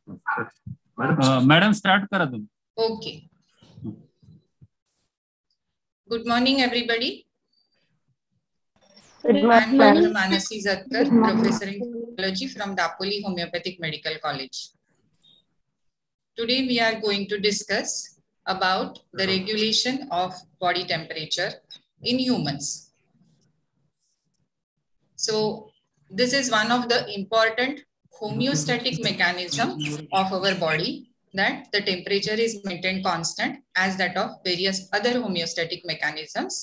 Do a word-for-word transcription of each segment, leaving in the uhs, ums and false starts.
Madam start करा तुम्ही. Okay. Good morning, everybody. Good I'm morning. Doctor Manasi Zatkar, Professor in Physiology from Dapoli Homeopathic Medical College. Today we are going to discuss about the regulation of body temperature in humans. So this is one of the important homeostatic mechanism of our body, that the temperature is maintained constant as that of various other homeostatic mechanisms.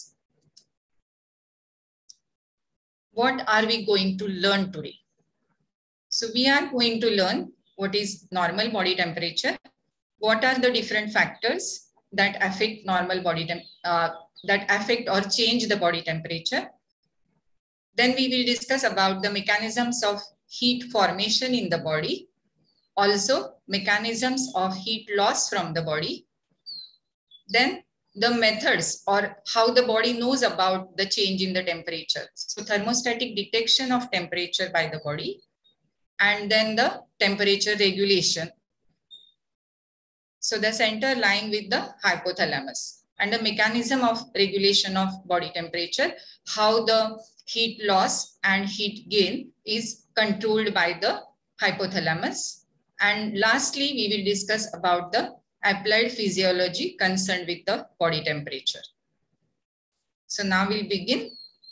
What are we going to learn today? So we are going to learn what is normal body temperature, what are the different factors that affect normal body temp uh, that affect or change the body temperature. Then we will discuss about the mechanisms of heat formation in the body, also mechanisms of heat loss from the body, then the methods or how the body knows about the change in the temperature. So thermostatic detection of temperature by the body, and then the temperature regulation. So the center lying with the hypothalamus, and the mechanism of regulation of body temperature, how the heat loss and heat gain is controlled by the hypothalamus. And lastly, we will discuss about the applied physiology concerned with the body temperature. So now we'll begin.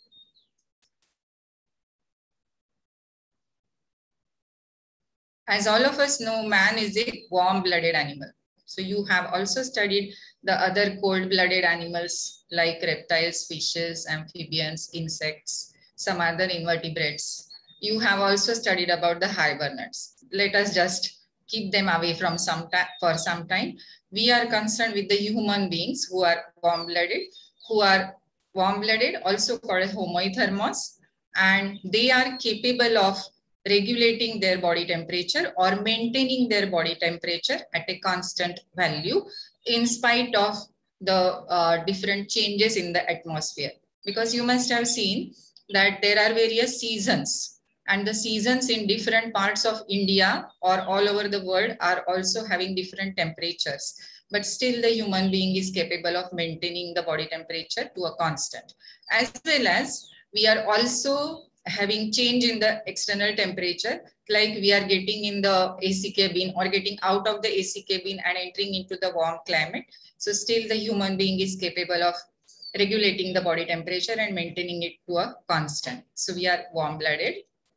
As all of us know, man is a warm-blooded animal. So you have also studied the other cold-blooded animals like reptiles, fishes, amphibians, insects, some other invertebrates. You have also studied about the hibernates. Let us just keep them away from some for some time. We are concerned with the human beings who are warm-blooded, who are warm-blooded, also called homoiothermos, and they are capable of regulating their body temperature or maintaining their body temperature at a constant value in spite of the uh, different changes in the atmosphere. Because you must have seen that there are various seasons, and the seasons in different parts of India or all over the world are also having different temperatures. But still the human being is capable of maintaining the body temperature to a constant. As well as we are also having change in the external temperature, like we are getting in the A C cabin or getting out of the A C cabin and entering into the warm climate. So still the human being is capable of regulating the body temperature and maintaining it to a constant. So we are warm-blooded.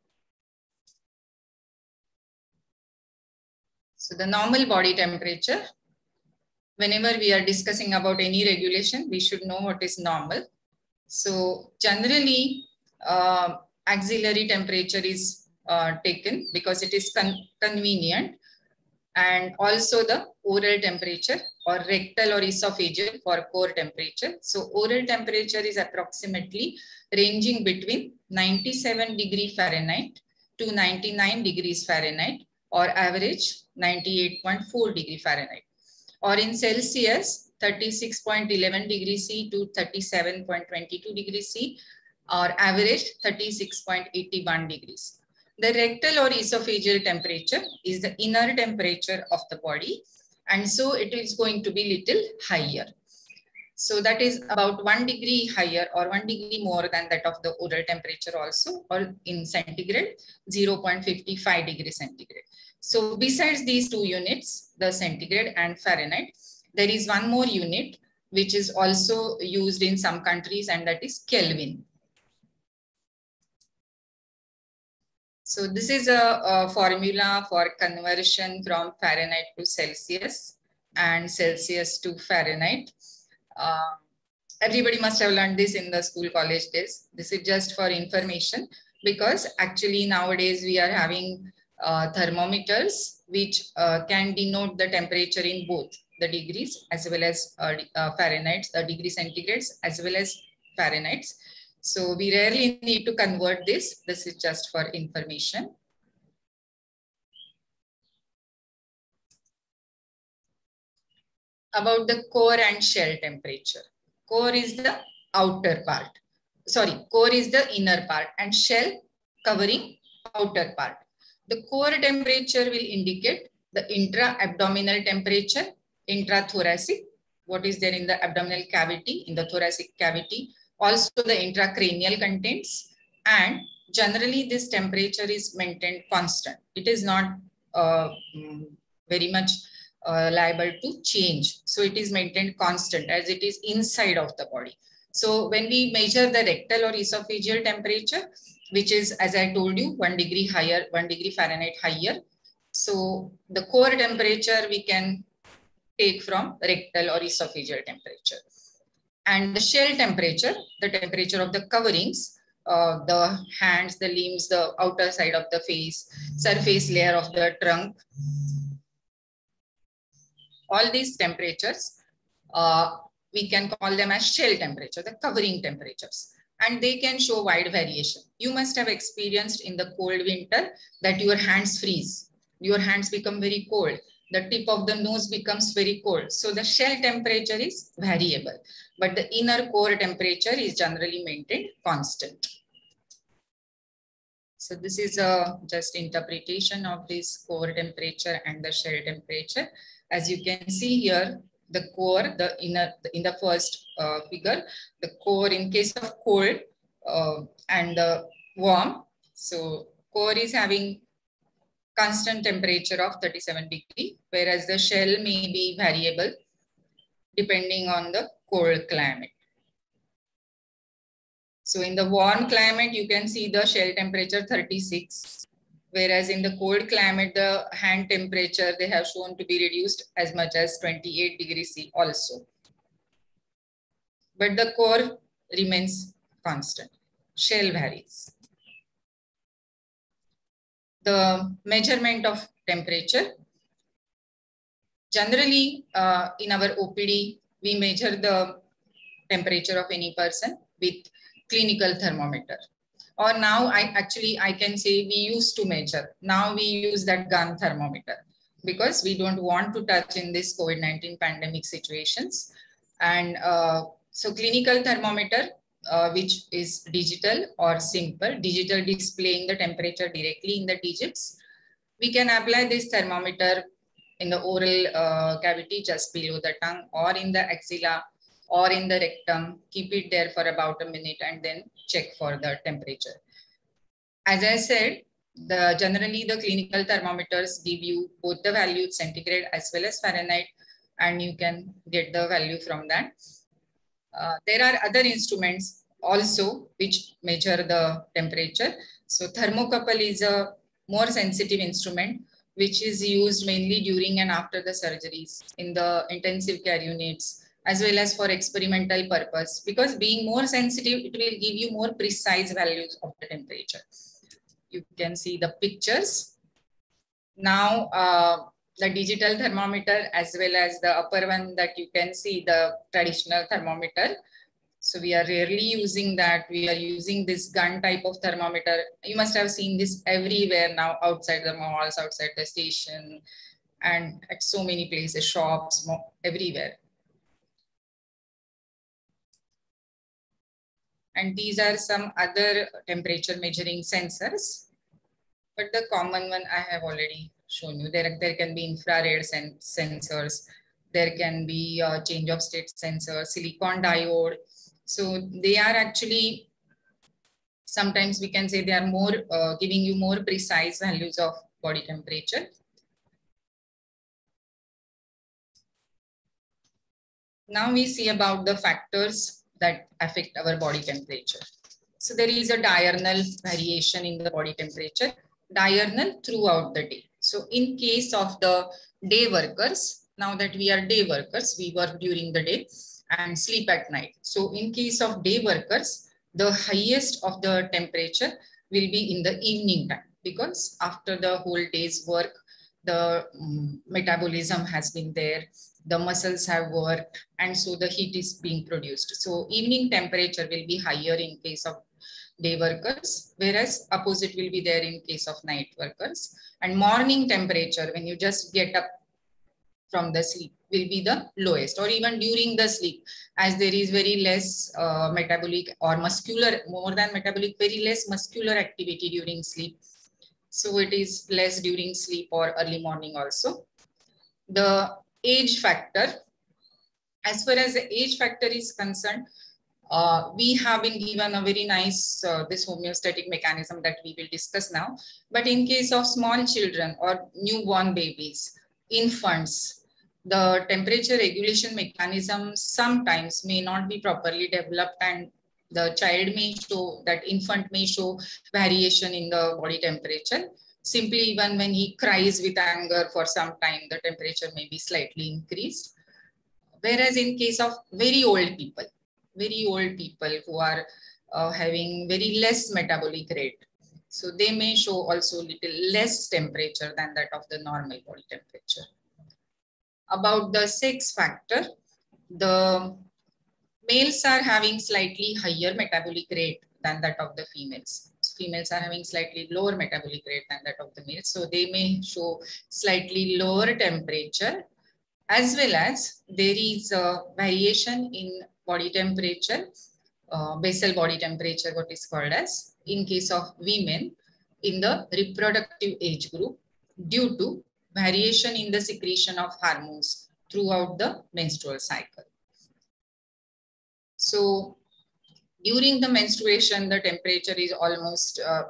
So the normal body temperature, whenever we are discussing about any regulation, we should know what is normal. So generally, uh, auxiliary temperature is uh, taken because it is con convenient, and also the oral temperature or rectal or esophageal for core temperature. So oral temperature is approximately ranging between ninety-seven degrees Fahrenheit to ninety-nine degrees Fahrenheit, or average ninety-eight point four degrees Fahrenheit, or in Celsius thirty-six point one one degrees C to thirty-seven point two two degrees C, or average thirty-six point eight one degrees. The rectal or esophageal temperature is the inner temperature of the body, and so it is going to be little higher. So that is about one degree higher or one degree more than that of the oral temperature also, or in centigrade, zero point five five degrees centigrade. So besides these two units, the centigrade and Fahrenheit, there is one more unit which is also used in some countries, and that is Kelvin. So this is a, a formula for conversion from Fahrenheit to Celsius and Celsius to Fahrenheit. Uh, everybody must have learned this in the school college days. This is just for information, because actually nowadays we are having uh, thermometers which uh, can denote the temperature in both the degrees as well as uh, uh, Fahrenheit, uh, degree centigrades as well as Fahrenheit. So we rarely need to convert this. This is just for information. About the core and shell temperature. Core is the outer part. Sorry, core is the inner part and shell covering outer part. The core temperature will indicate the intra-abdominal temperature, intrathoracic, what is there in the abdominal cavity, in the thoracic cavity, also the intracranial contents, and generally this temperature is maintained constant. It is not uh, very much uh, liable to change. So it is maintained constant as it is inside of the body. So when we measure the rectal or esophageal temperature, which is, as I told you, one degree higher, one degree Fahrenheit higher. So the core temperature we can take from rectal or esophageal temperature. And the shell temperature, the temperature of the coverings, uh, the hands, the limbs, the outer side of the face, surface layer of the trunk. All these temperatures, uh, we can call them as shell temperature, the covering temperatures. And they can show wide variation. You must have experienced in the cold winter that your hands freeze. Your hands become very cold. The tip of the nose becomes very cold. So the shell temperature is variable, but the inner core temperature is generally maintained constant. So this is a just interpretation of this core temperature and the shell temperature. As you can see here, the core, the inner, in the first uh, figure, the core in case of cold uh, and the warm. So core is having constant temperature of thirty-seven degree, whereas the shell may be variable depending on the cold climate. So in the warm climate, you can see the shell temperature thirty-six, whereas in the cold climate, the hand temperature, they have shown to be reduced as much as twenty-eight degrees C also. But the core remains constant. Shell varies. The measurement of temperature. Generally, uh, in our O P D, we measure the temperature of any person with clinical thermometer. Or now I actually, I can say we used to measure. Now we use that gun thermometer because we don't want to touch in this COVID nineteen pandemic situations. And uh, so clinical thermometer, uh, which is digital or simple, digital displaying the temperature directly in the digits. We can apply this thermometer in the oral uh, cavity just below the tongue or in the axilla or in the rectum, keep it there for about a minute and then check for the temperature. As I said, the generally the clinical thermometers give you both the values centigrade as well as Fahrenheit, and you can get the value from that. Uh, there are other instruments also which measure the temperature. So thermocouple is a more sensitive instrument which is used mainly during and after the surgeries in the intensive care units, as well as for experimental purpose, because being more sensitive, it will give you more precise values of the temperature. You can see the pictures. Now, uh, the digital thermometer as well as the upper one that you can see, the traditional thermometer. So we are rarely using that. We are using this gun type of thermometer. You must have seen this everywhere now, outside the malls, outside the station, and at so many places, shops, everywhere. And these are some other temperature measuring sensors. But the common one I have already shown you. There, there can be infrared sen sensors. There can be uh, change of state sensor, silicon diode. So they are actually, sometimes we can say they are more uh, giving you more precise values of body temperature. Now we see about the factors that affect our body temperature. So there is a diurnal variation in the body temperature, diurnal throughout the day. So in case of the day workers, now that we are day workers, we work during the day and sleep at night. So in case of day workers, the highest of the temperature will be in the evening time, because after the whole day's work, the um, metabolism has been there, the muscles have worked, and so the heat is being produced. So evening temperature will be higher in case of day workers, whereas opposite will be there in case of night workers. And morning temperature, when you just get up from the sleep, will be the lowest, or even during the sleep, as there is very less uh, metabolic or muscular, more than metabolic, very less muscular activity during sleep. So it is less during sleep or early morning also. The age factor, as far as the age factor is concerned, uh, we have been given a very nice, uh, this homeostatic mechanism that we will discuss now. But in case of small children or newborn babies, infants, the temperature regulation mechanism sometimes may not be properly developed, and the child may show, that infant may show variation in the body temperature. Simply even when he cries with anger for some time, the temperature may be slightly increased. Whereas in case of very old people, very old people who are uh, having very less metabolic rate, so they may show also little less temperature than that of the normal body temperature. About the sex factor, the males are having slightly higher metabolic rate than that of the females. Females are having slightly lower metabolic rate than that of the males. So they may show slightly lower temperature, as well as there is a variation in body temperature, uh, basal body temperature, what is called as, in case of women in the reproductive age group, due to variation in the secretion of hormones throughout the menstrual cycle. So during the menstruation, the temperature is almost uh,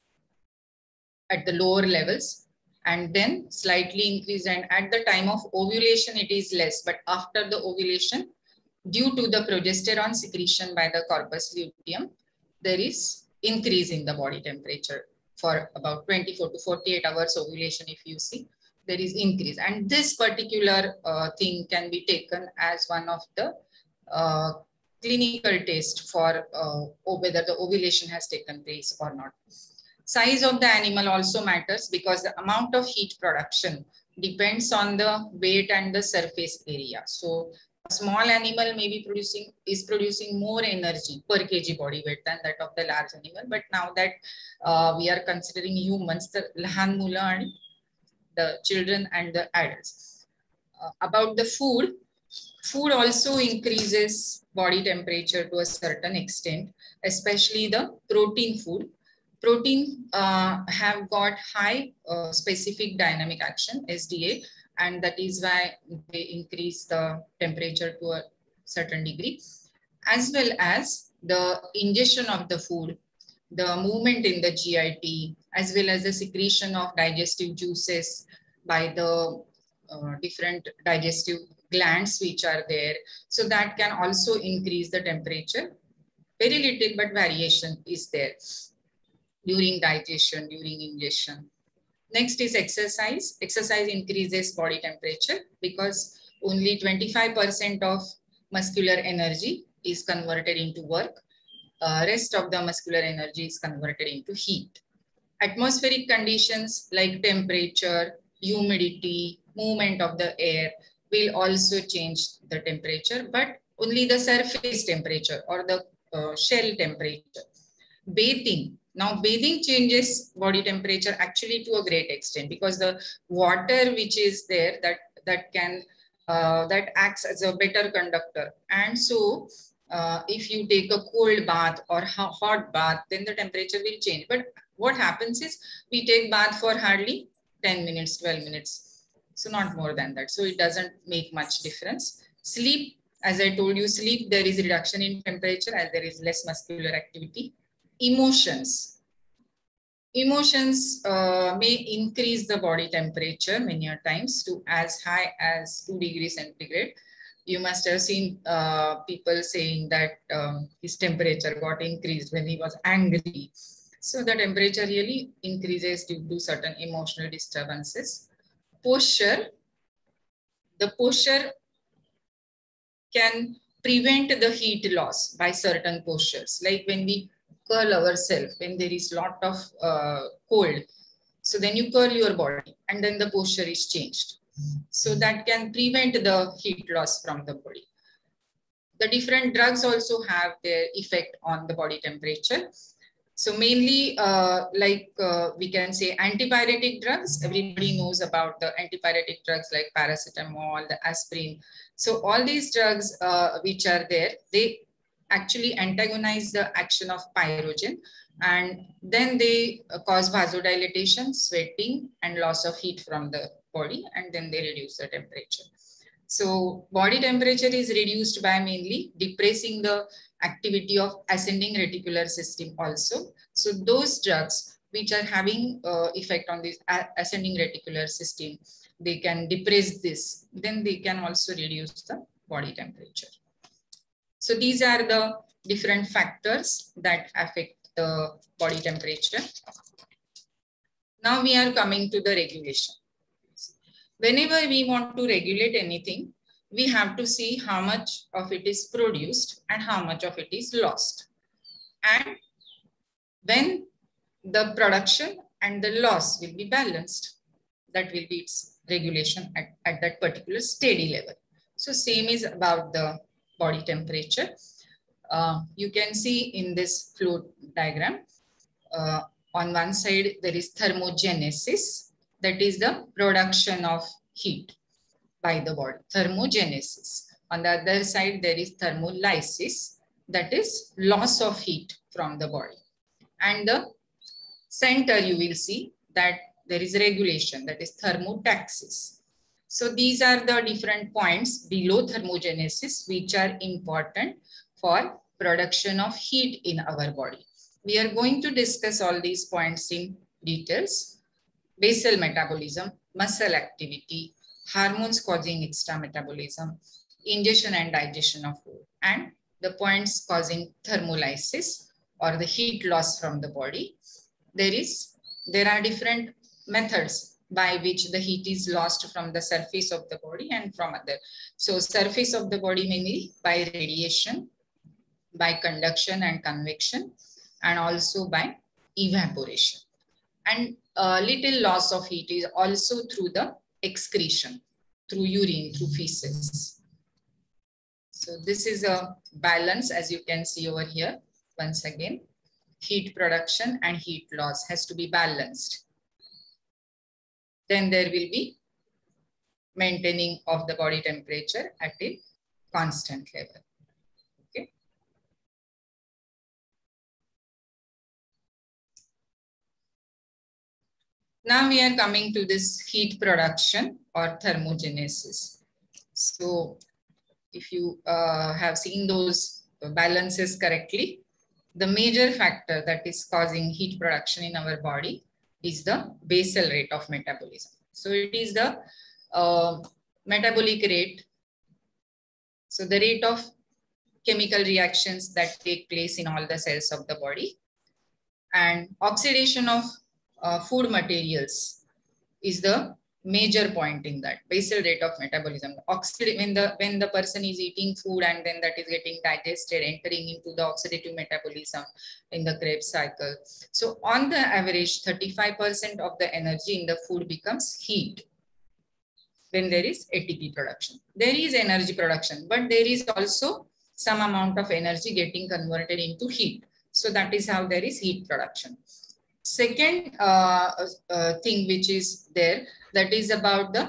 at the lower levels, and then slightly increased, and at the time of ovulation it is less, but after the ovulation, due to the progesterone secretion by the corpus luteum, there is increase in the body temperature for about twenty-four to forty-eight hours ovulation. If you see, there is increase, and this particular uh, thing can be taken as one of the uh, clinical test for uh, whether the ovulation has taken place or not. Size of the animal also matters, because the amount of heat production depends on the weight and the surface area. So a small animal may be producing, is producing more energy per kg body weight than that of the large animal. But now that uh, we are considering humans, the lahan mula and the children and the adults. Uh, about the food, food also increases body temperature to a certain extent, especially the protein food. Protein uh, have got high uh, specific dynamic action, S D A, and that is why they increase the temperature to a certain degree, as well as the ingestion of the food, the movement in the G I T, as well as the secretion of digestive juices by the uh, different digestive glands which are there. So that can also increase the temperature. Very little, but variation is there during digestion, during ingestion. Next is exercise. Exercise increases body temperature because only twenty-five percent of muscular energy is converted into work. Uh, rest of the muscular energy is converted into heat. Atmospheric conditions like temperature, humidity, movement of the air will also change the temperature, but only the surface temperature or the uh, shell temperature. Bathing. Now, bathing changes body temperature actually to a great extent, because the water which is there, that, that can, uh, that acts as a better conductor. And so, uh, if you take a cold bath or hot bath, then the temperature will change. But what happens is, we take bath for hardly ten minutes, twelve minutes. So not more than that. So it doesn't make much difference. Sleep, as I told you, sleep, there is reduction in temperature as there is less muscular activity. Emotions. Emotions uh, may increase the body temperature many a times to as high as two degrees centigrade. You must have seen uh, people saying that um, his temperature got increased when he was angry. So the temperature really increases due to certain emotional disturbances. Posture. The posture can prevent the heat loss by certain postures. Like when we curl ourselves, when there is lot of uh, cold, so then you curl your body and then the posture is changed. So that can prevent the heat loss from the body. The different drugs also have their effect on the body temperature. So mainly uh, like uh, we can say antipyretic drugs. Everybody knows about the antipyretic drugs like paracetamol, the aspirin. So all these drugs uh, which are there, they actually antagonize the action of pyrogen, And then they cause vasodilatation, sweating, and loss of heat from the body, and then they reduce the temperature. So body temperature is reduced by mainly depressing the activity of ascending reticular system also. So those drugs which are having uh, effect on this ascending reticular system, they can depress this, then they can also reduce the body temperature. So these are the different factors that affect the body temperature. Now we are coming to the regulation. Whenever we want to regulate anything, we have to see how much of it is produced and how much of it is lost. And when the production and the loss will be balanced, that will be its regulation at, at that particular steady level. So same is about the body temperature. Uh, you can see in this flow diagram, uh, on one side there is thermogenesis, that is the production of heat by the body, thermogenesis. On the other side, there is thermolysis, that is loss of heat from the body. And the center, you will see that there is regulation, that is thermotaxis. So these are the different points below thermogenesis, which are important for production of heat in our body. We are going to discuss all these points in details. Basal metabolism, muscle activity, hormones causing extra metabolism, ingestion and digestion of food, and the points causing thermolysis or the heat loss from the body. There is, there are different methods by which the heat is lost from the surface of the body and from other. So surface of the body mainly by radiation, by conduction and convection, and also by evaporation. And a little loss of heat is also through the excretion, through urine, through feces. So this is a balance, as you can see over here. Once again, heat production and heat loss has to be balanced. Then there will be maintaining of the body temperature at a constant level. Okay. Now we are coming to this heat production or thermogenesis. So if you uh, have seen those balances correctly, the major factor that is causing heat production in our body is the basal rate of metabolism. So it is the uh, metabolic rate. So the rate of chemical reactions that take place in all the cells of the body, and oxidation of uh, food materials is the major point in that basal rate of metabolism. Oxid when the when the person is eating food and then that is getting digested, entering into the oxidative metabolism in the Krebs cycle. So on the average, thirty-five percent of the energy in the food becomes heat when there is A T P production. There is energy production, but there is also some amount of energy getting converted into heat. So that is how there is heat production. Second uh, uh, thing which is there, that is about the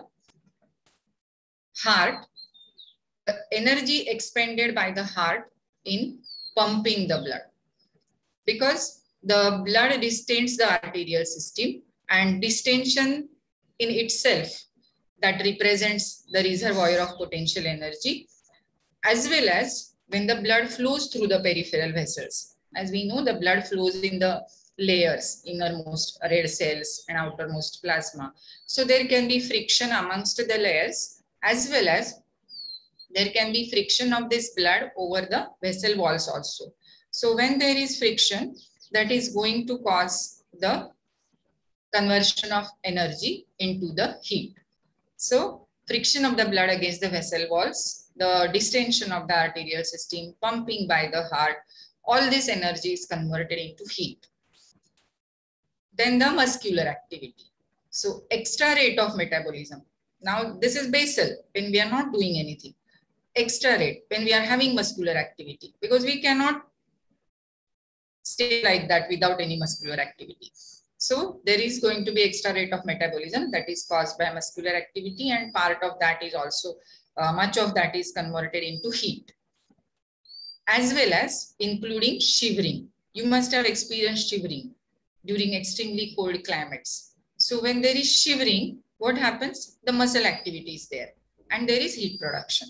heart, the energy expended by the heart in pumping the blood. Because the blood distends the arterial system, and distension in itself that represents the reservoir of potential energy, as well as when the blood flows through the peripheral vessels. As we know, the blood flows in the layers, innermost red cells and outermost plasma. So there can be friction amongst the layers, as well as there can be friction of this blood over the vessel walls also. So when there is friction, that is going to cause the conversion of energy into the heat. So friction of the blood against the vessel walls, the distension of the arterial system, pumping by the heart, all this energy is converted into heat. Then the muscular activity. So extra rate of metabolism. Now this is basal when we are not doing anything. Extra rate when we are having muscular activity, because we cannot stay like that without any muscular activity. So there is going to be extra rate of metabolism that is caused by muscular activity, and part of that is also, uh, much of that is converted into heat, as well as including shivering. You must have experienced shivering during extremely cold climates. So when there is shivering, what happens? The muscle activity is there and there is heat production.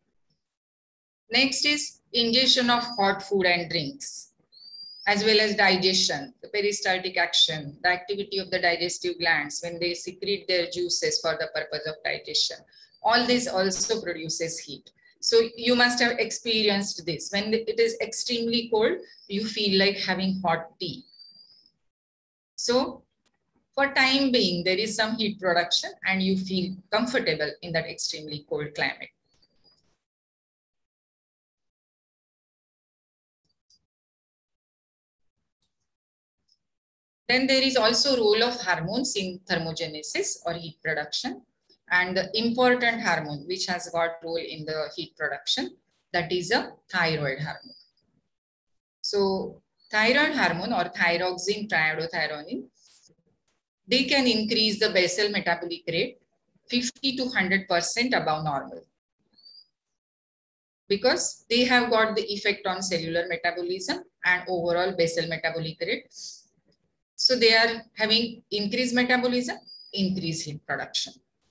Next is ingestion of hot food and drinks, as well as digestion, the peristaltic action, the activity of the digestive glands when they secrete their juices for the purpose of digestion. All this also produces heat. So you must have experienced this. When it is extremely cold, you feel like having hot tea. So for time being, there is some heat production and you feel comfortable in that extremely cold climate. Then there is also role of hormones in thermogenesis or heat production, and the important hormone which has got role in the heat production, that is a thyroid hormone. So thyroid hormone or thyroxine triiodothyronine, they can increase the basal metabolic rate fifty to one hundred percent above normal, because they have got the effect on cellular metabolism and overall basal metabolic rate. So they are having increased metabolism, increased heat production.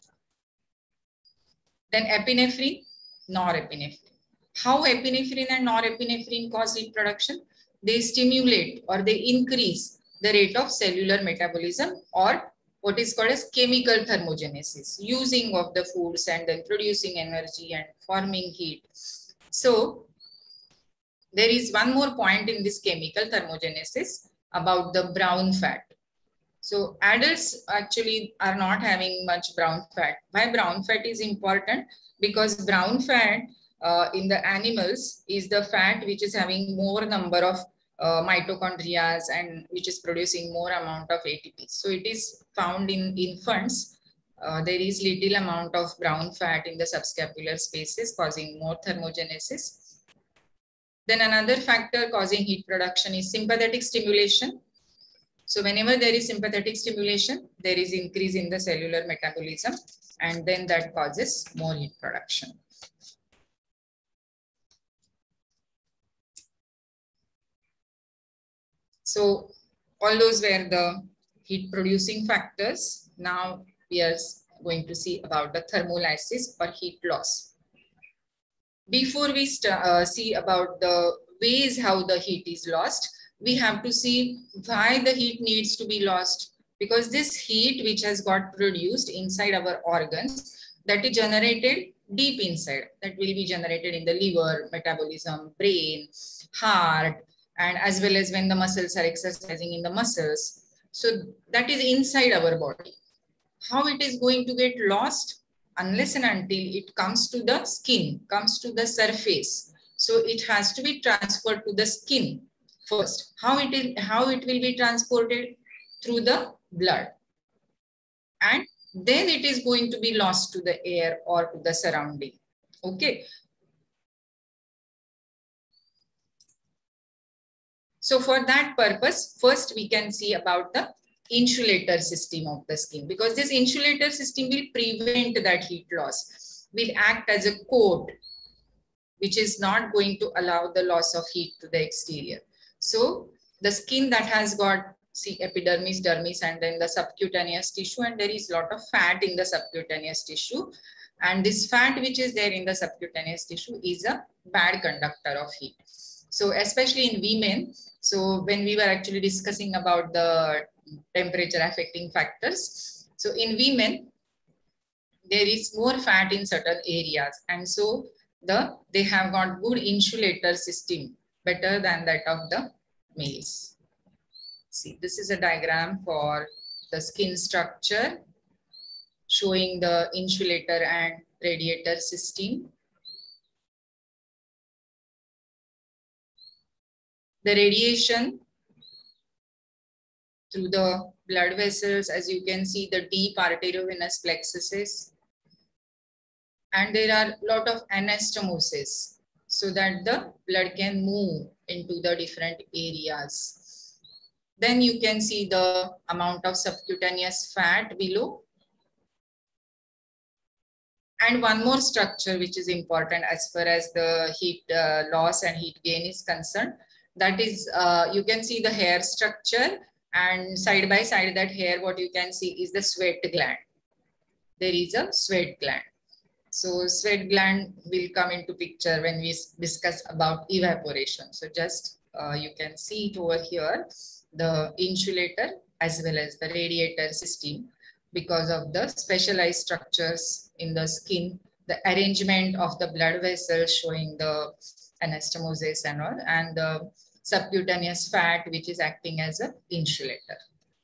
Then epinephrine, norepinephrine. How epinephrine and norepinephrine cause heat production? They stimulate or they increase the rate of cellular metabolism, or what is called as chemical thermogenesis, using of the foods and then producing energy and forming heat. So there is one more point in this chemical thermogenesis about the brown fat. So adults actually are not having much brown fat. Why brown fat is important? Because brown fat uh, in the animals is the fat which is having more number of uh, mitochondria and which is producing more amount of A T P. So it is found in infants. Uh, there is little amount of brown fat in the subscapular spaces causing more thermogenesis. Then another factor causing heat production is sympathetic stimulation. So whenever there is sympathetic stimulation, there is increase in the cellular metabolism, and then that causes more heat production. So all those were the heat producing factors. Now we are going to see about the thermolysis or heat loss. Before we uh, see about the ways how the heat is lost, we have to see why the heat needs to be lost. Because this heat which has got produced inside our organs, that is generated deep inside. That will be generated in the liver, metabolism, brain, heart, and as well as when the muscles are exercising in the muscles. So that is inside our body. How it is going to get lost? Unless and until it comes to the skin, comes to the surface. So it has to be transferred to the skin first. How it is, how it will be transported? Through the blood. And then it is going to be lost to the air or to the surrounding. Okay. So for that purpose, first we can see about the insulator system of the skin, because this insulator system will prevent that heat loss, will act as a coat which is not going to allow the loss of heat to the exterior. So the skin that has got, see, epidermis, dermis, and then the subcutaneous tissue, and there is a lot of fat in the subcutaneous tissue, and this fat which is there in the subcutaneous tissue is a bad conductor of heat. So especially in women, so when we were actually discussing about the temperature affecting factors, so in women there is more fat in certain areas, and so the they have got good insulator system, better than that of the males. See, this is a diagram for the skin structure showing the insulator and radiator system. The radiation through the blood vessels, as you can see, the deep arteriovenous plexuses, and there are a lot of anastomosis so that the blood can move into the different areas. Then you can see the amount of subcutaneous fat below. And one more structure which is important as far as the heat uh, loss and heat gain is concerned, That is, uh, you can see the hair structure, and side by side that hair, what you can see is the sweat gland. There is a sweat gland. So sweat gland will come into picture when we discuss about evaporation. So just uh, you can see it over here, the insulator as well as the radiator system, because of the specialized structures in the skin, the arrangement of the blood vessels showing the anastomosis and all, and the subcutaneous fat which is acting as an insulator.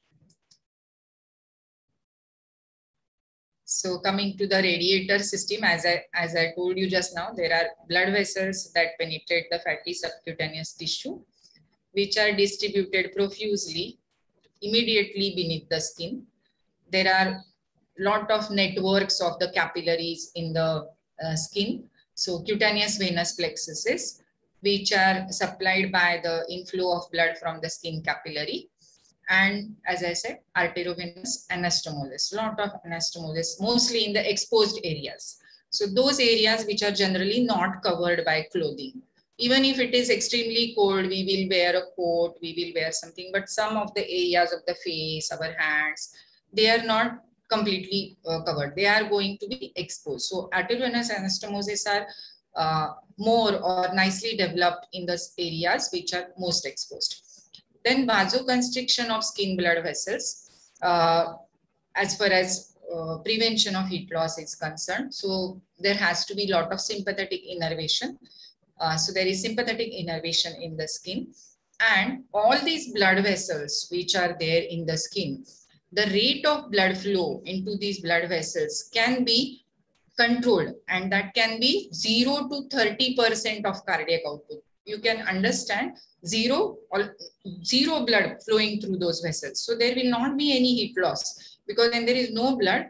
So coming to the radiator system, as I, as I told you just now, there are blood vessels that penetrate the fatty subcutaneous tissue, which are distributed profusely immediately beneath the skin. There are lot of networks of the capillaries in the uh, skin. So cutaneous venous plexuses, which are supplied by the inflow of blood from the skin capillary. And as I said, arteriovenous anastomosis, lot of anastomosis, mostly in the exposed areas. So those areas which are generally not covered by clothing. Even if it is extremely cold, we will wear a coat, we will wear something, but some of the areas of the face, our hands, they are not completely uh, covered. They are going to be exposed. So arteriovenous anastomosis are uh, more or nicely developed in those areas which are most exposed. Then vasoconstriction of skin blood vessels, uh, as far as uh, prevention of heat loss is concerned. So there has to be a lot of sympathetic innervation. Uh, so there is sympathetic innervation in the skin, and all these blood vessels which are there in the skin, the rate of blood flow into these blood vessels can be controlled, and that can be zero to thirty percent of cardiac output. You can understand zero or zero blood flowing through those vessels. So there will not be any heat loss, because when there is no blood,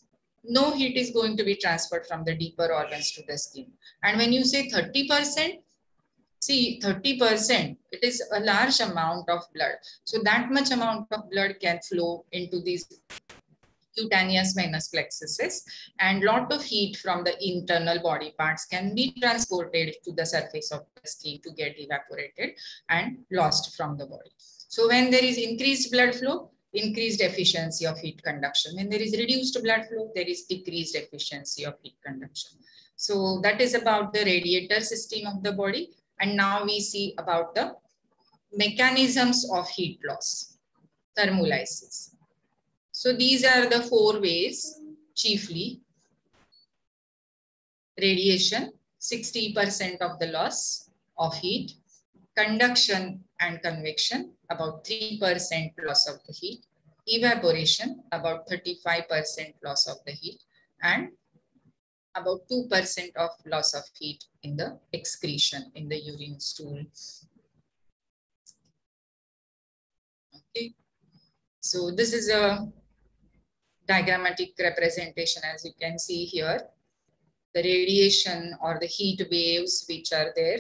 no heat is going to be transferred from the deeper organs to the skin. And when you say thirty percent, see thirty percent, it is a large amount of blood. So that much amount of blood can flow into these cutaneous venous plexuses, and lot of heat from the internal body parts can be transported to the surface of the skin to get evaporated and lost from the body. So when there is increased blood flow, increased efficiency of heat conduction. When there is reduced blood flow, there is decreased efficiency of heat conduction. So that is about the radiator system of the body. And now we see about the mechanisms of heat loss, thermolysis. So these are the four ways, chiefly. Radiation, sixty percent of the loss of heat. Conduction and convection, about three percent loss of the heat. Evaporation, about thirty-five percent loss of the heat. And about two percent of loss of heat in the excretion, in the urine stool. Okay. So this is a diagrammatic representation, as you can see here. The radiation or the heat waves which are there.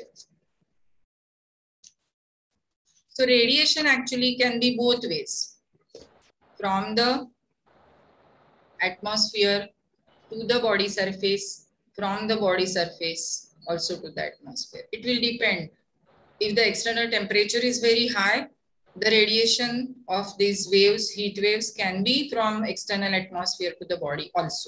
So radiation actually can be both ways, from the atmosphere to the body surface, from the body surface also to the atmosphere. It will depend. If the external temperature is very high, the radiation of these waves, heat waves, can be from external atmosphere to the body also,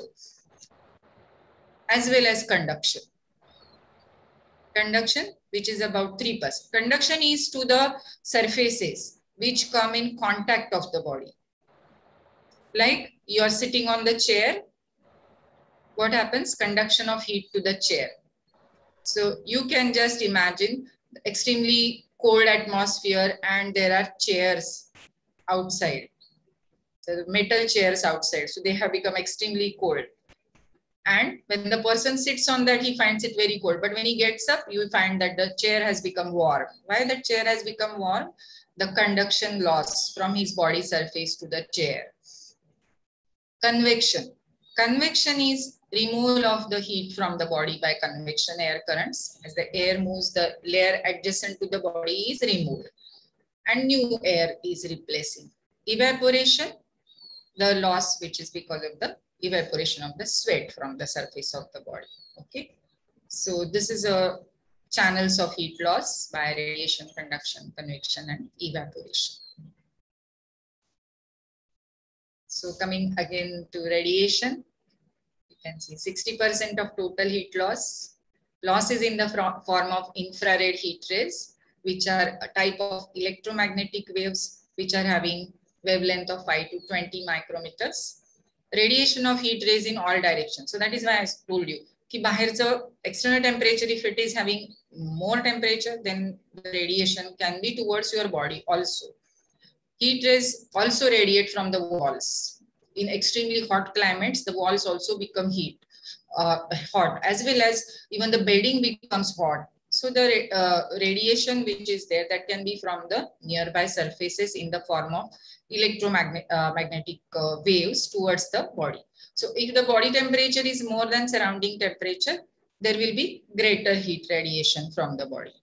as well as conduction. Conduction, which is about three percent. Conduction is to the surfaces which come in contact of the body. Like you are sitting on the chair, what happens? Conduction of heat to the chair. So you can just imagine extremely cold atmosphere and there are chairs outside, so metal chairs outside. So they have become extremely cold. And when the person sits on that, he finds it very cold. But when he gets up, you find that the chair has become warm. Why the chair has become warm? The conduction loss from his body surface to the chair. Convection. Convection is removal of the heat from the body by convection air currents. As the air moves, the layer adjacent to the body is removed and new air is replacing. Evaporation, the loss which is because of the evaporation of the sweat from the surface of the body. Okay, so this is a channels of heat loss by radiation, conduction, convection, and evaporation. So coming again to radiation, you can see sixty percent of total heat loss. Loss is in the form of infrared heat rays, which are a type of electromagnetic waves, which are having wavelength of five to twenty micrometers. Radiation of heat rays in all directions. So that is why I told you, कि बाहेरचं external temperature, if it is having more temperature, then the radiation can be towards your body also. Heat rays also radiate from the walls. In extremely hot climates, the walls also become heat, uh, hot, as well as even the bedding becomes hot. So the uh, radiation which is there, that can be from the nearby surfaces in the form of electromagnetic uh, magnetic, uh, waves towards the body. So if the body temperature is more than surrounding temperature, there will be greater heat radiation from the body.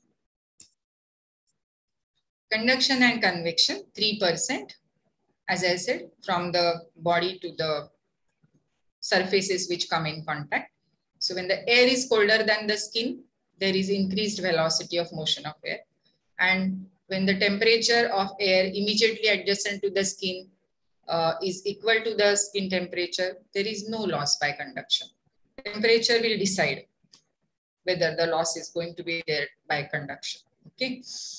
Conduction and convection, three percent, as I said, from the body to the surfaces which come in contact. So when the air is colder than the skin, there is increased velocity of motion of air. And when the temperature of air immediately adjacent to the skin uh, is equal to the skin temperature, there is no loss by conduction. Temperature will decide whether the loss is going to be there by conduction. Okay.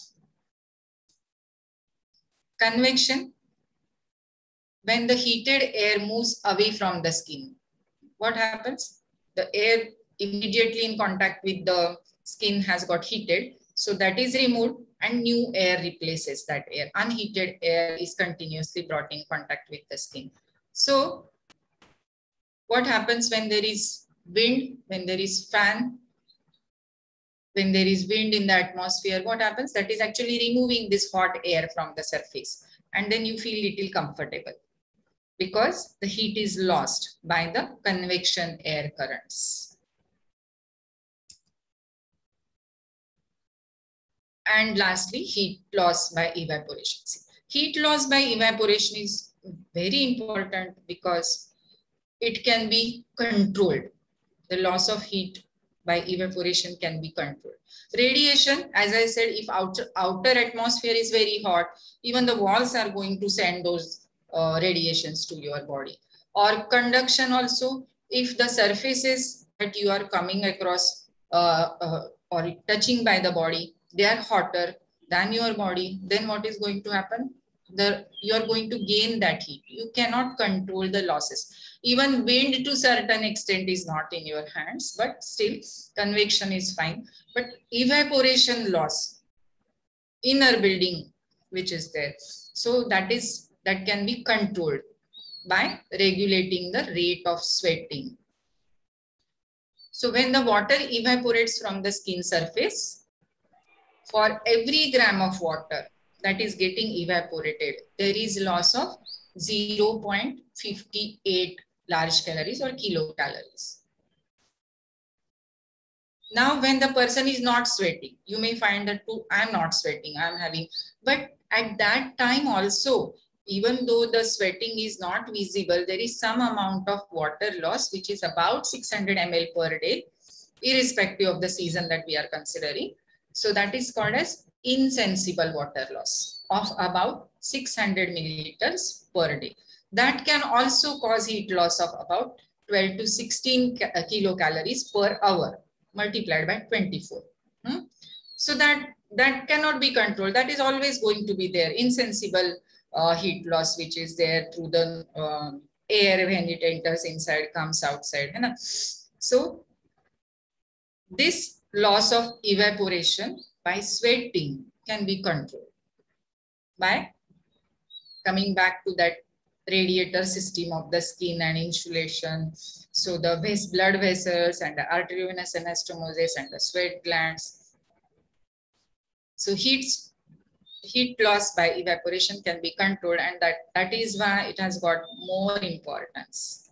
Convection, when the heated air moves away from the skin, what happens? The air immediately in contact with the skin has got heated. So that is removed and new air replaces that air. Unheated air is continuously brought in contact with the skin. So what happens when there is wind, when there is fan, when there is wind in the atmosphere, what happens? That is actually removing this hot air from the surface. And then you feel little comfortable because the heat is lost by the convection air currents. And lastly, heat loss by evaporation. Heat loss by evaporation is very important because it can be controlled. The loss of heat by evaporation can be controlled. Radiation, as I said, if outer, outer atmosphere is very hot, even the walls are going to send those uh, radiations to your body. Or conduction also, if the surfaces that you are coming across uh, uh, or touching by the body, they are hotter than your body, then what is going to happen? The, you are going to gain that heat. You cannot control the losses. Even wind to certain extent is not in your hands, but still convection is fine. But evaporation loss, inner building which is there, so that is that can be controlled by regulating the rate of sweating. So when the water evaporates from the skin surface, for every gram of water that is getting evaporated, there is loss of zero point five eight large calories or kilocalories. Now, when the person is not sweating, you may find that too, I'm not sweating, I'm having, but at that time also, even though the sweating is not visible, there is some amount of water loss, which is about six hundred milliliters per day, irrespective of the season that we are considering. So that is called as insensible water loss of about six hundred milliliters per day. That can also cause heat loss of about twelve to sixteen kilocalories per hour multiplied by twenty-four. Hmm? So that, that cannot be controlled. That is always going to be there. Insensible uh, heat loss, which is there through the uh, air when it enters inside, comes outside. Hai na? So this loss of evaporation by sweating can be controlled by coming back to that radiator system of the skin and insulation. So the blood vessels and the arteriovenous anastomosis and the sweat glands. So heat, heat loss by evaporation can be controlled, and that, that is why it has got more importance.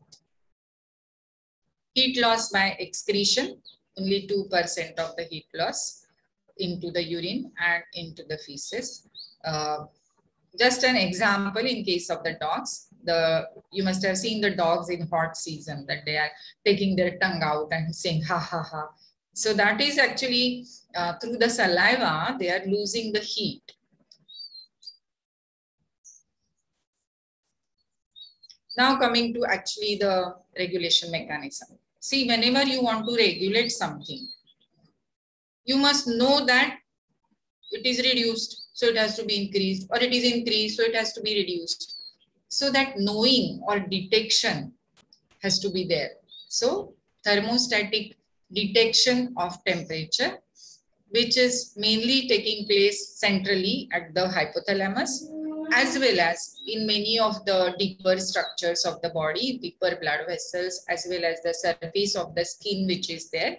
Heat loss by excretion, only two percent of the heat loss into the urine and into the feces. Uh, Just an example in case of the dogs, the you must have seen the dogs in hot season that they are taking their tongue out and saying ha ha ha. So that is actually uh, through the saliva, they are losing the heat. Now coming to actually the regulation mechanism. See, whenever you want to regulate something, you must know that it is reduced, so it has to be increased, or it is increased, so it has to be reduced. So that knowing or detection has to be there. So thermostatic detection of temperature, which is mainly taking place centrally at the hypothalamus, as well as in many of the deeper structures of the body, deeper blood vessels, as well as the surface of the skin, which is there.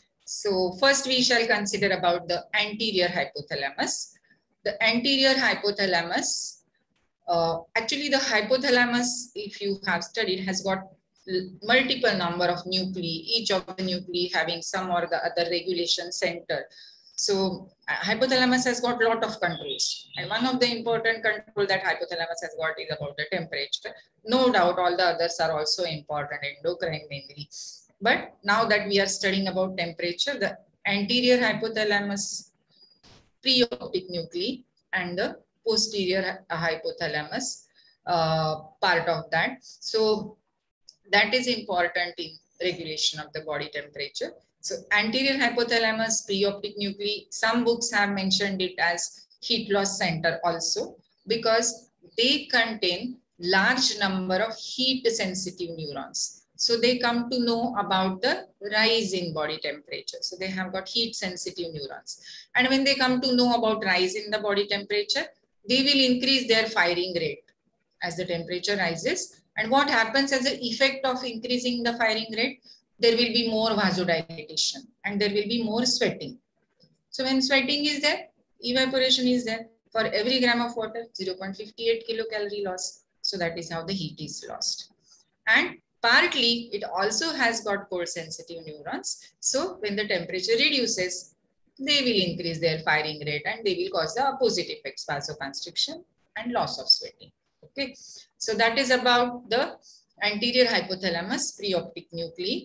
So first we shall consider about the anterior hypothalamus. The anterior hypothalamus, uh, actually the hypothalamus, if you have studied, has got multiple number of nuclei, each of the nuclei having some or the other regulation center. So hypothalamus has got a lot of controls, and one of the important control that hypothalamus has got is about the temperature. No doubt all the others are also important, endocrine mainly. But now that we are studying about temperature, the anterior hypothalamus, preoptic nuclei, and the posterior hypothalamus uh, part of that. So that is important in regulation of the body temperature. So anterior hypothalamus, preoptic nuclei, some books have mentioned it as heat loss center also, because they contain large number of heat sensitive neurons. So they come to know about the rise in body temperature. So they have got heat sensitive neurons. And when they come to know about rise in the body temperature, they will increase their firing rate as the temperature rises. And what happens as an effect of increasing the firing rate? There will be more vasodilatation and there will be more sweating. So when sweating is there, evaporation is there. For every gram of water, zero point five eight kilocalorie loss. So that is how the heat is lost. And partly, it also has got cold sensitive neurons. So when the temperature reduces, they will increase their firing rate and they will cause the opposite effects, vasoconstriction and loss of sweating. Okay, so that is about the anterior hypothalamus, preoptic nuclei.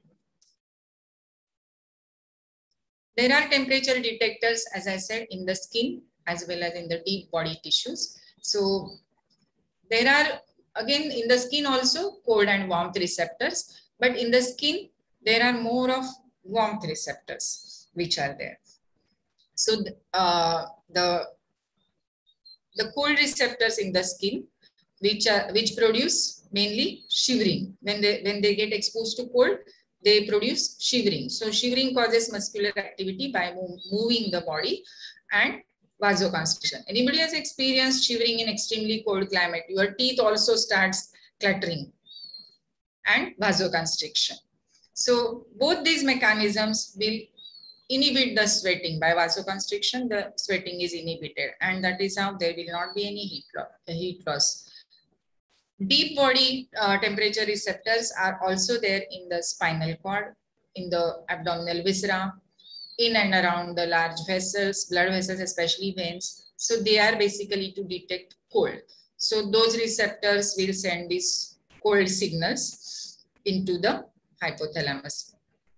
There are temperature detectors, as I said, in the skin as well as in the deep body tissues. So there are, again, in the skin also cold and warmth receptors, but in the skin, there are more of warmth receptors which are there. So uh, the, the cold receptors in the skin, which are, which produce mainly shivering. When they, when they get exposed to cold, they produce shivering. So shivering causes muscular activity by move, moving the body and vasoconstriction. Anybody has experienced shivering in extremely cold climate? Your teeth also starts clattering and vasoconstriction. So both these mechanisms will inhibit the sweating. By vasoconstriction, the sweating is inhibited, and that is how there will not be any heat loss. Heat loss. Deep body uh, temperature receptors are also there in the spinal cord, in the abdominal viscera, in and around the large vessels, blood vessels, especially veins. So they are basically to detect cold. So those receptors will send these cold signals into the hypothalamus.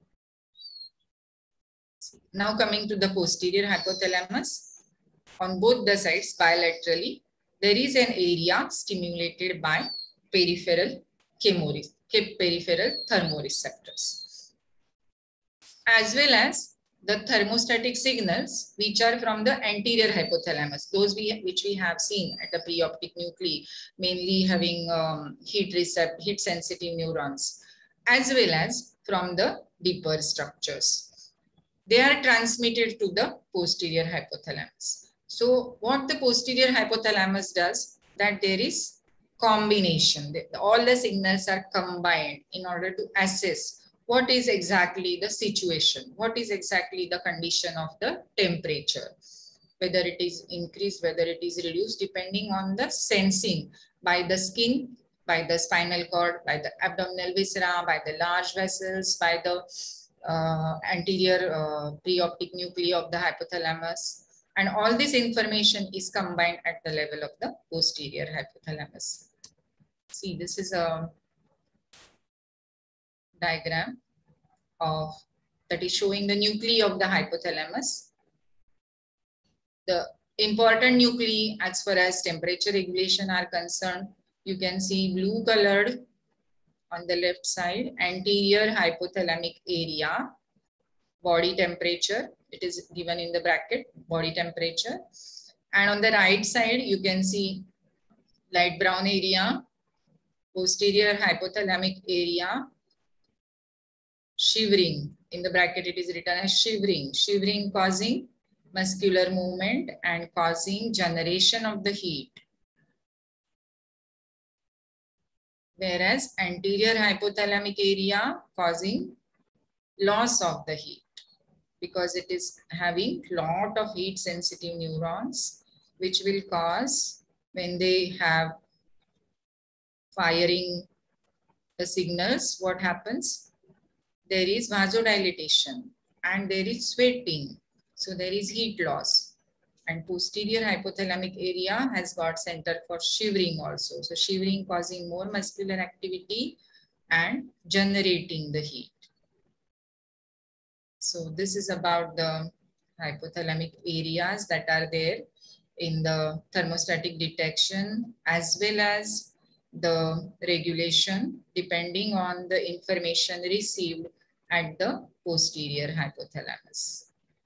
Now coming to the posterior hypothalamus, on both the sides bilaterally, there is an area stimulated by peripheral chemoreceptors, peripheral thermoreceptors, as well as the thermostatic signals which are from the anterior hypothalamus, those we, which we have seen at the preoptic nuclei, mainly having um, heat recept, heat sensitive neurons, as well as from the deeper structures. They are transmitted to the posterior hypothalamus. So what the posterior hypothalamus does, that there is combination. All the signals are combined in order to assess what is exactly the situation, what is exactly the condition of the temperature, whether it is increased, whether it is reduced, depending on the sensing by the skin, by the spinal cord, by the abdominal viscera, by the large vessels, by the uh, anterior uh, preoptic nuclei of the hypothalamus. And all this information is combined at the level of the posterior hypothalamus. See, this is a diagram of that is showing the nuclei of the hypothalamus. The important nuclei as far as temperature regulation are concerned, you can see blue colored on the left side, anterior hypothalamic area, body temperature, it is given in the bracket, body temperature. And on the right side, you can see light brown area, posterior hypothalamic area, shivering. In the bracket, it is written as shivering. Shivering causing muscular movement and causing generation of the heat. Whereas anterior hypothalamic area causing loss of the heat, because it is having lot of heat sensitive neurons, which will cause, when they have firing the signals, what happens? There is vasodilatation and there is sweating. So there is heat loss. And posterior hypothalamic area has got center for shivering also. So shivering causing more muscular activity and generating the heat. So this is about the hypothalamic areas that are there in the thermostatic detection as well as the regulation depending on the information received at the posterior hypothalamus.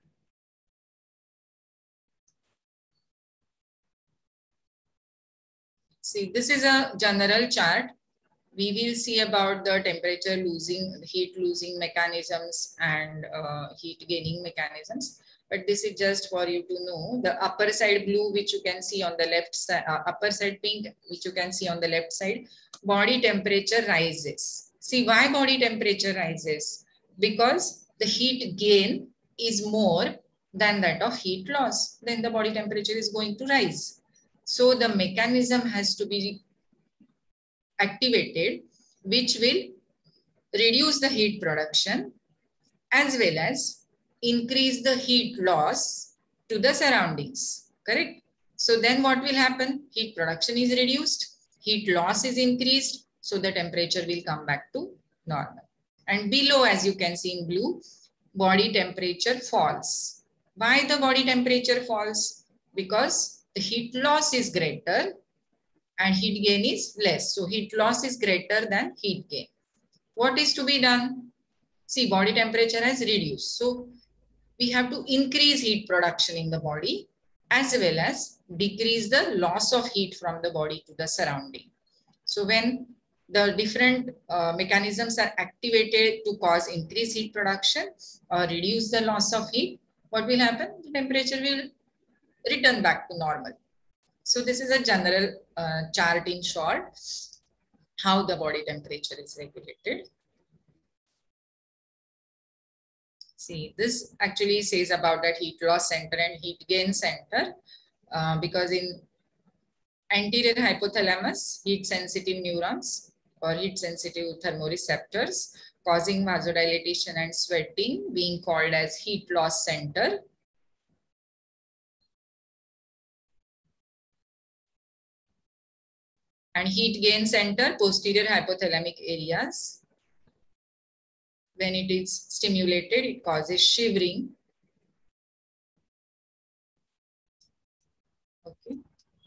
See, this is a general chart. We will see about the temperature losing, heat losing mechanisms and uh, heat gaining mechanisms. But this is just for you to know. The upper side blue, which you can see on the left side, uh, upper side pink, which you can see on the left side, body temperature rises. See why body temperature rises? Because the heat gain is more than that of heat loss. Then the body temperature is going to rise. So the mechanism has to be activated, which will reduce the heat production as well as increase the heat loss to the surroundings, correct? So then what will happen? Heat production is reduced, heat loss is increased, so the temperature will come back to normal. And below, as you can see in blue, body temperature falls. Why the body temperature falls? Because the heat loss is greater and heat gain is less. So heat loss is greater than heat gain. What is to be done? See, body temperature has reduced. So we have to increase heat production in the body as well as decrease the loss of heat from the body to the surrounding. So when the different uh, mechanisms are activated to cause increased heat production or reduce the loss of heat, what will happen? The temperature will return back to normal. So this is a general uh, chart in short, how the body temperature is regulated. See, this actually says about that heat loss center and heat gain center, uh, because in anterior hypothalamus, heat sensitive neurons or heat sensitive thermoreceptors causing vasodilatation and sweating being called as heat loss center. And heat gain center, posterior hypothalamic areas. When it is stimulated, it causes shivering. Okay.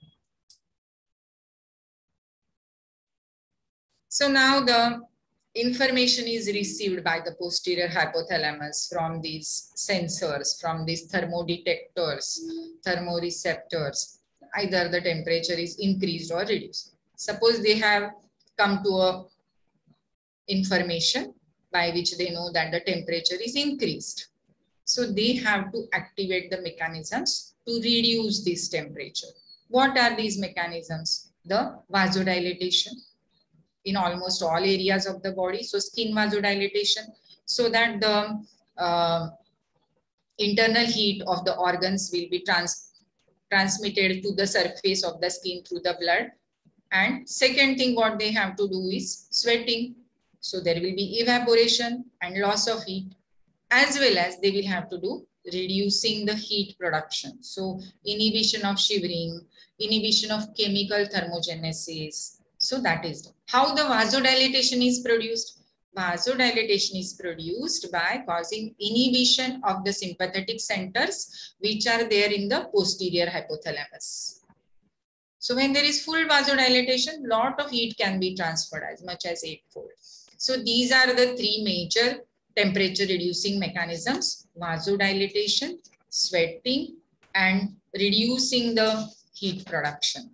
So now the information is received by the posterior hypothalamus from these sensors, from these thermodetectors, thermoreceptors. Either the temperature is increased or reduced. Suppose they have come to a information by which they know that the temperature is increased. So they have to activate the mechanisms to reduce this temperature. What are these mechanisms? The vasodilatation in almost all areas of the body. So skin vasodilatation, so that the uh, internal heat of the organs will be trans transmitted to the surface of the skin through the blood. And second thing what they have to do is sweating. So there will be evaporation and loss of heat, as well as they will have to do reducing the heat production. So inhibition of shivering, inhibition of chemical thermogenesis. So that is how the vasodilatation is produced. Vasodilatation is produced by causing inhibition of the sympathetic centers which are there in the posterior hypothalamus. So when there is full vasodilatation, lot of heat can be transferred as much as eightfold. So these are the three major temperature reducing mechanisms: vasodilatation, sweating, and reducing the heat production.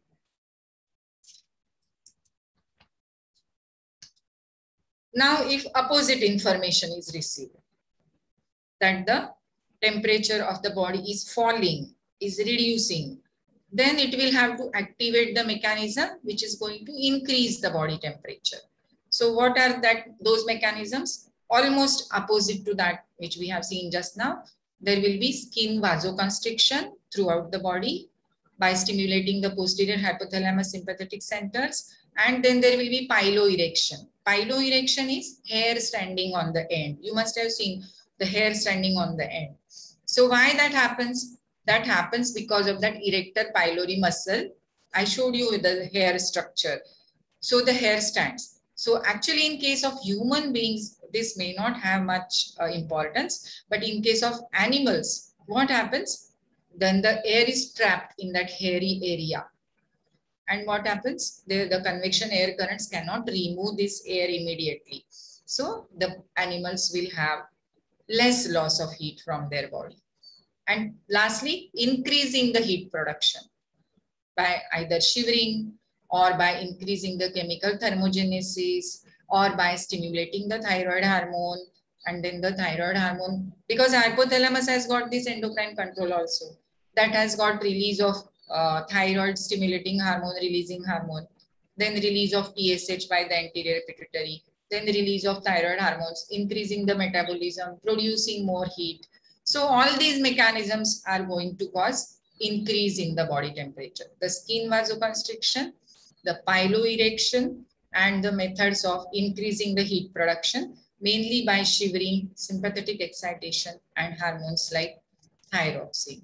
Now, if opposite information is received, that the temperature of the body is falling, is reducing, then it will have to activate the mechanism which is going to increase the body temperature. So what are that those mechanisms? Almost opposite to that which we have seen just now. There will be skin vasoconstriction throughout the body by stimulating the posterior hypothalamus sympathetic centers. And then there will be piloerection. Piloerection is hair standing on the end. You must have seen the hair standing on the end. So why that happens? That happens because of that erector pylori muscle. I showed you the hair structure. So the hair stands. So actually in case of human beings, this may not have much uh, importance. But in case of animals, what happens? Then the air is trapped in that hairy area. And what happens? The, the convection air currents cannot remove this air immediately. So the animals will have less loss of heat from their body. And lastly, increasing the heat production by either shivering or by increasing the chemical thermogenesis or by stimulating the thyroid hormone. And then the thyroid hormone, because hypothalamus has got this endocrine control also, that has got release of uh, thyroid stimulating hormone, releasing hormone, then release of T S H by the anterior pituitary, then release of thyroid hormones, increasing the metabolism, producing more heat. So all these mechanisms are going to cause increase in the body temperature. The skin vasoconstriction, the piloerection, and the methods of increasing the heat production, mainly by shivering, sympathetic excitation, and hormones like thyroxine.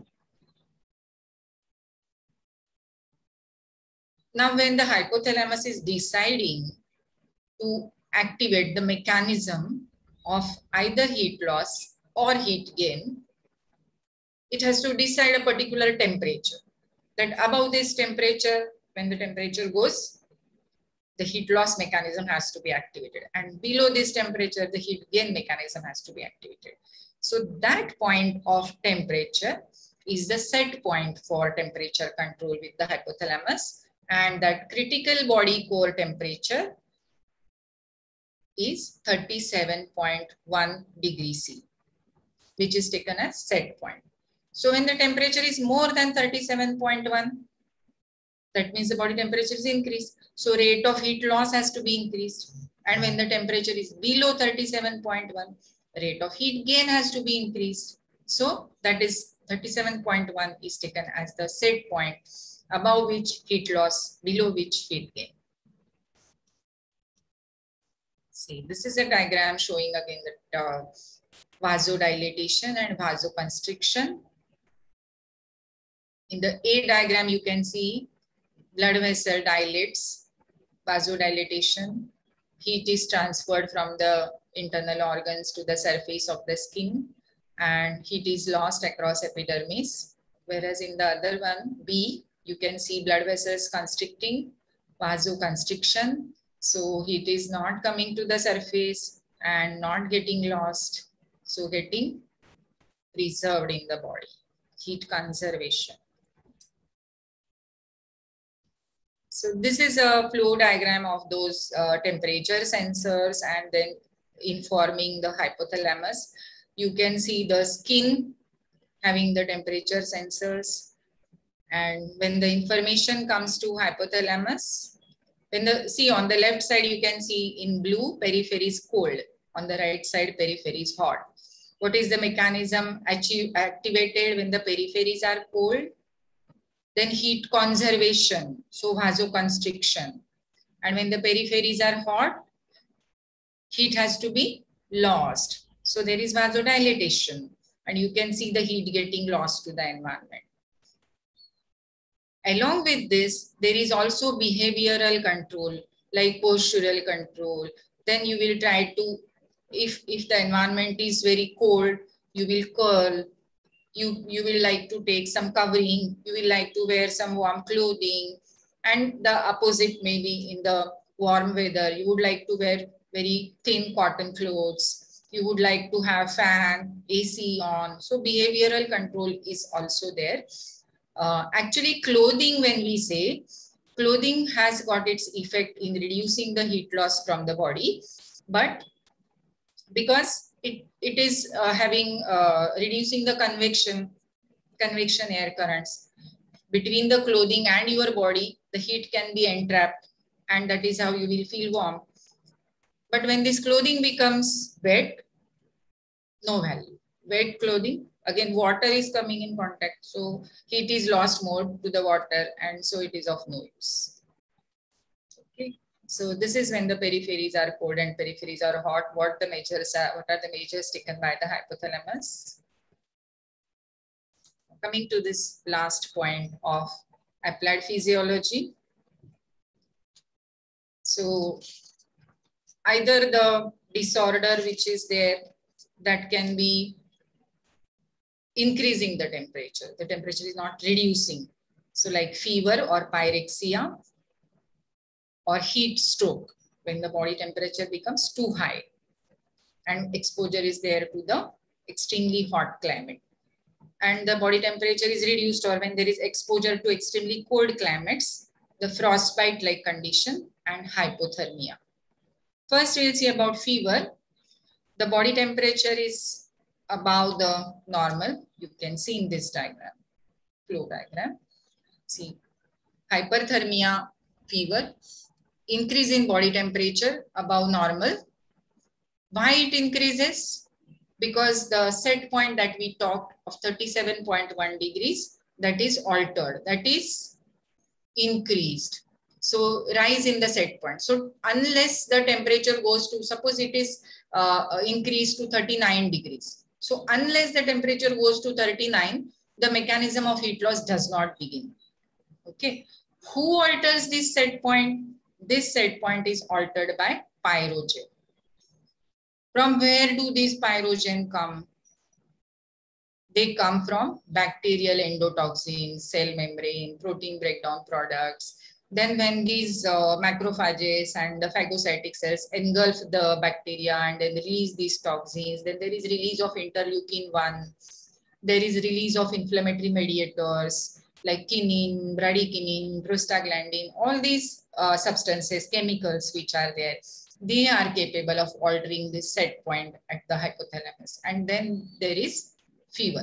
Now, when the hypothalamus is deciding to activate the mechanism of either heat loss or heat gain, it has to decide a particular temperature. That above this temperature, when the temperature goes, the heat loss mechanism has to be activated. And below this temperature, the heat gain mechanism has to be activated. So that point of temperature is the set point for temperature control with the hypothalamus. And that critical body core temperature is thirty-seven point one degrees C, which is taken as set point. So when the temperature is more than thirty-seven point one, that means the body temperature is increased. So rate of heat loss has to be increased. And when the temperature is below thirty-seven point one, rate of heat gain has to be increased. So that is thirty-seven point one is taken as the set point, above which heat loss, below which heat gain. See, this is a diagram showing again the uh, vasodilatation and vasoconstriction. In the A diagram, you can see blood vessel dilates, vasodilatation, heat is transferred from the internal organs to the surface of the skin, and heat is lost across epidermis. Whereas in the other one, B, you can see blood vessels constricting, vasoconstriction. So heat is not coming to the surface and not getting lost. So getting preserved in the body, heat conservation. So this is a flow diagram of those uh, temperature sensors and then informing the hypothalamus. You can see the skin having the temperature sensors. And when the information comes to hypothalamus, when the, see on the left side, you can see in blue, periphery is cold. On the right side, periphery is hot. What is the mechanism achieve, activated when the peripheries are cold? Then heat conservation, so vasoconstriction. And when the peripheries are hot, heat has to be lost. So there is vasodilatation, and you can see the heat getting lost to the environment. Along with this, there is also behavioral control, like postural control, then you will try to, if, if the environment is very cold, you will curl. You, you will like to take some covering. You will like to wear some warm clothing. And the opposite, maybe in the warm weather, you would like to wear very thin cotton clothes. You would like to have fan, A C on. So behavioral control is also there. Uh, actually, clothing, when we say, clothing has got its effect in reducing the heat loss from the body. But because it, it is uh, having, uh, reducing the convection, convection air currents between the clothing and your body, the heat can be entrapped, and that is how you will feel warm. But when this clothing becomes wet, no value. Wet clothing, again, water is coming in contact, so heat is lost more to the water, and so it is of no use. Okay. So this is when the peripheries are cold and peripheries are hot. What the measures are, what are the measures taken by the hypothalamus? Coming to this last point of applied physiology. So either the disorder which is there, that can be increasing the temperature. The temperature is not reducing. So like fever or pyrexia, or heat stroke, when the body temperature becomes too high and exposure is there to the extremely hot climate. And the body temperature is reduced, or when there is exposure to extremely cold climates, the frostbite-like condition and hypothermia. First, we'll see about fever. The body temperature is above the normal. You can see in this diagram, flow diagram. See, hyperthermia, fever, increase in body temperature above normal. Why it increases? Because the set point that we talked of thirty-seven point one degrees, that is altered, that is increased. So rise in the set point. So unless the temperature goes to, suppose it is uh, increased to thirty-nine degrees. So unless the temperature goes to thirty-nine, the mechanism of heat loss does not begin. Okay. Who alters this set point? This set point is altered by pyrogen. From where do these pyrogen come? They come from bacterial endotoxins, cell membrane, protein breakdown products. Then when these uh, macrophages and the phagocytic cells engulf the bacteria and then release these toxins, then there is release of interleukin one. There is release of inflammatory mediators like kinin, bradykinin, prostaglandin, all these uh, substances, chemicals which are there. They are capable of altering this set point at the hypothalamus. And then there is fever.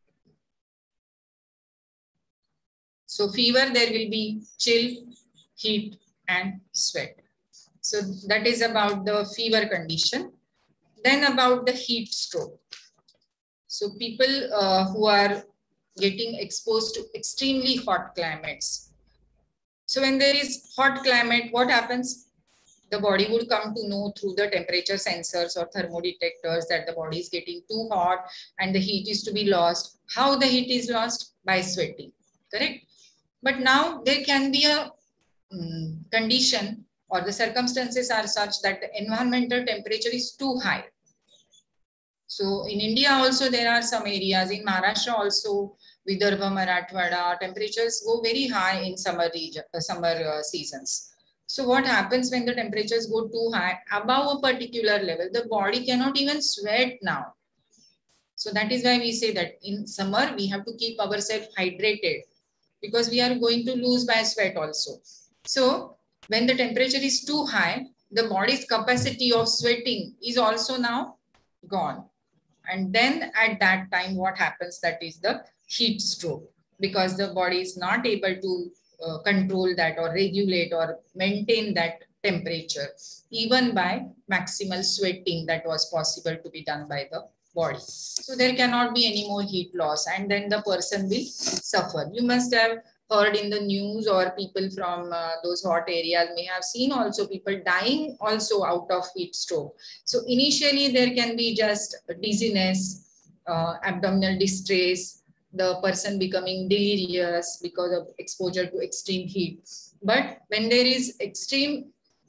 So fever, there will be chill, heat, and sweat. So that is about the fever condition. Then about the heat stroke. So people uh, who are getting exposed to extremely hot climates. So when there is hot climate, what happens? The body would come to know through the temperature sensors or thermodetectors that the body is getting too hot and the heat is to be lost. How the heat is lost? By sweating, correct? But now there can be a um, condition, or the circumstances are such that the environmental temperature is too high. So in India also there are some areas, in Maharashtra also, Vidarbha, Marathwada, temperatures go very high in summer region, uh, summer uh, seasons. So what happens when the temperatures go too high, above a particular level, the body cannot even sweat now. So that is why we say that in summer, we have to keep ourselves hydrated, because we are going to lose by sweat also. So when the temperature is too high, the body's capacity of sweating is also now gone. And then at that time, what happens? That is the heat stroke, because the body is not able to uh, control that or regulate or maintain that temperature, even by maximal sweating that was possible to be done by the body. So there cannot be any more heat loss, and then the person will suffer. You must have heard in the news, or people from uh, those hot areas may have seen also people dying also out of heat stroke. So initially there can be just dizziness, uh, abdominal distress, the person becoming delirious because of exposure to extreme heat. But when there is extreme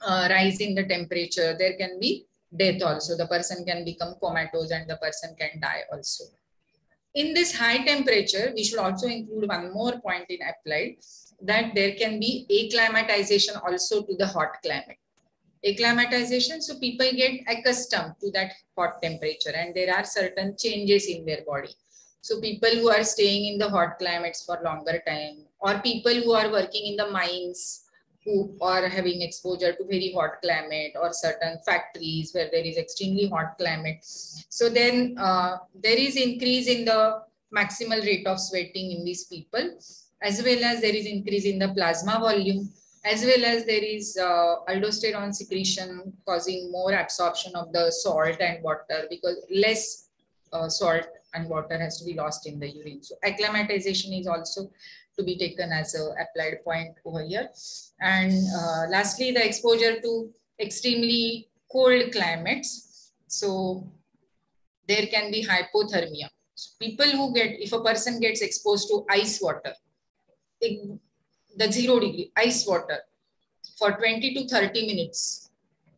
uh, rise in the temperature, there can be death also. The person can become comatose and the person can die also. In this high temperature, we should also include one more point in applied, that there can be acclimatization also to the hot climate. Acclimatization, so people get accustomed to that hot temperature and there are certain changes in their body. So people who are staying in the hot climates for longer time, or people who are working in the mines, who are having exposure to very hot climate, or certain factories where there is extremely hot climate. So then uh, there is increase in the maximal rate of sweating in these people, as well as there is increase in the plasma volume, as well as there is uh, aldosterone secretion causing more absorption of the salt and water, because less uh, salt and water has to be lost in the urine. So acclimatization is also to be taken as a applied point over here. And uh, lastly, the exposure to extremely cold climates. So there can be hypothermia. So people who get, if a person gets exposed to ice water, it, the zero degree ice water for twenty to thirty minutes,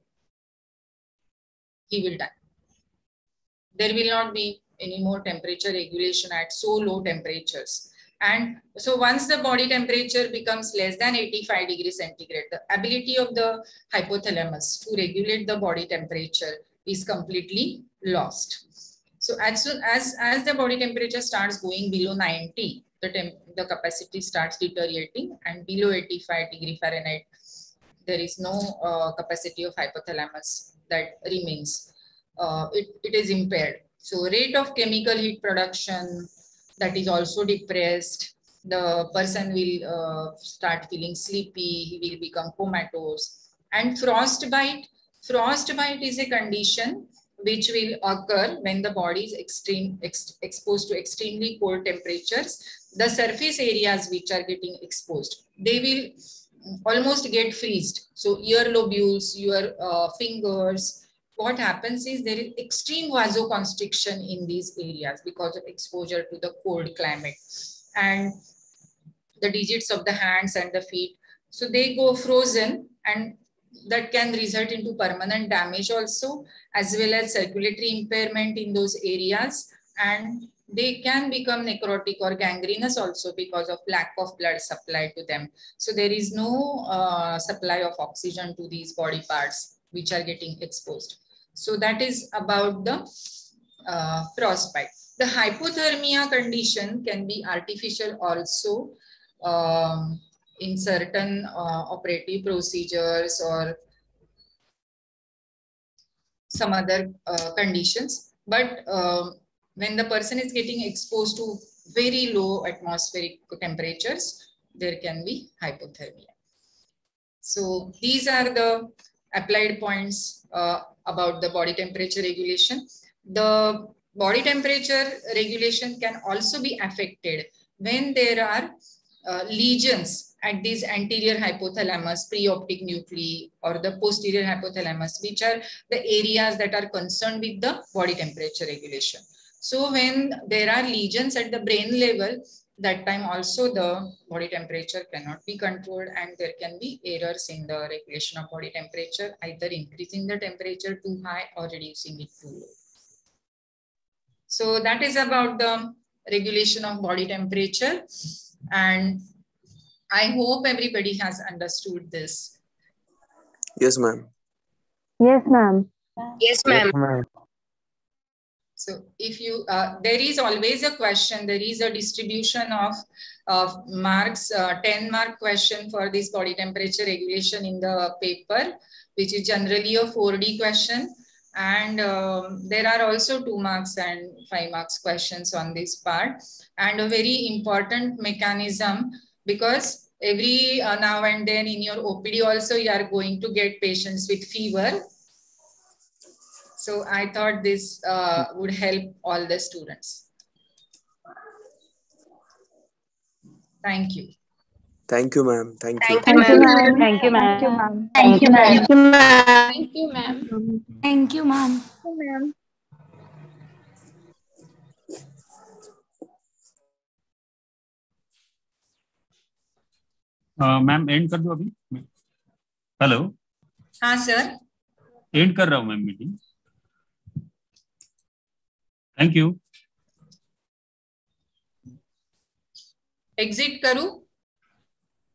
he will die. There will not be any more temperature regulation at so low temperatures. And so once the body temperature becomes less than eighty-five degrees centigrade, the ability of the hypothalamus to regulate the body temperature is completely lost. So as soon as, as the body temperature starts going below ninety, the, temp, the capacity starts deteriorating, and below eighty-five degree Fahrenheit, there is no uh, capacity of hypothalamus that remains. Uh, it, it is impaired. So rate of chemical heat production, that is also depressed. The person will uh, start feeling sleepy, he will become comatose. And frostbite, frostbite is a condition which will occur when the body is extreme, ex, exposed to extremely cold temperatures. The surface areas which are getting exposed, they will almost get freezed. So ear lobules, your uh, fingers, what happens is there is extreme vasoconstriction in these areas because of exposure to the cold climate, and the digits of the hands and the feet, so they go frozen, and that can result into permanent damage also, as well as circulatory impairment in those areas, and they can become necrotic or gangrenous also because of lack of blood supply to them. So there is no uh, supply of oxygen to these body parts which are getting exposed. So that is about the uh, frostbite. The hypothermia condition can be artificial also um, in certain uh, operative procedures or some other uh, conditions. But uh, when the person is getting exposed to very low atmospheric temperatures, there can be hypothermia. So these are the applied points uh, about the body temperature regulation. The body temperature regulation can also be affected when there are uh, lesions at these anterior hypothalamus, preoptic nuclei, or the posterior hypothalamus, which are the areas that are concerned with the body temperature regulation. So when there are lesions at the brain level, that time also the body temperature cannot be controlled, and there can be errors in the regulation of body temperature, either increasing the temperature too high or reducing it too low. So that is about the regulation of body temperature, and I hope everybody has understood this. Yes, ma'am. Yes, ma'am. Yes, ma'am. So if you, uh, there is always a question, there is a distribution of, of marks, uh, ten mark question for this body temperature regulation in the paper, which is generally a four D question. And um, there are also two marks and five marks questions on this part. And a very important mechanism, because every uh, now and then in your O P D also, you are going to get patients with fever. So I thought this uh, would help all the students. Thank you. Thank you, ma'am. Thank you. Thank you, ma'am. Thank you, ma'am. Thank you, ma'am. Thank you, ma'am. Thank you, ma'am. Thank you, ma'am. Thank you, ma'am. Ma'am end कर दो अभी. Hello. हाँ sir, and कर रहा हूँ ma'am meeting. Thank you. Exit करूँ?